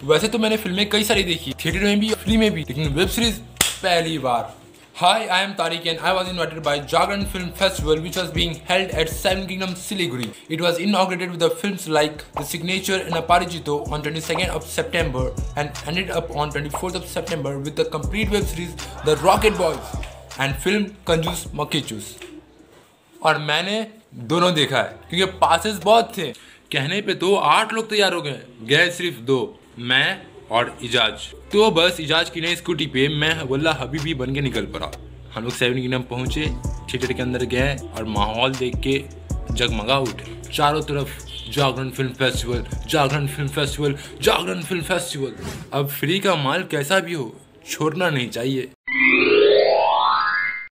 वैसे तो मैंने फिल्में कई सारी देखी, थिएटर में भी, फ्री में भी, लेकिन वेब सीरीज पहली बार। Hi, I am Tariq and I was invited by Jagran Film Festival which was being held at Savin Kingdom Siliguri. It was inaugurated with the films like The Signature and Aparajito on 22nd of September and ended up on 24th of September with the complete web series The Rocket Boys and film Kanjoos Makkhichoos. और मैंने दोनों देखा है क्योंकि passes बहुत थे। कहने पे तो 8 लोग तैयार हो गए, गए सिर्फ 2, मैं और इजाज। तो बस इजाज की नई स्कूटी पे मैं वल्ला हबीबी बन के निकल पड़ा। हम लोग सेवन किंगडम पहुंचे, थिएटर के अंदर गए और माहौल देख के जगमगा उठे। चारों तरफ Jagran film festival, Jagran film festival, Jagran film festival. अब फ्री का माल कैसा भी हो, छोड़ना नहीं चाहिए।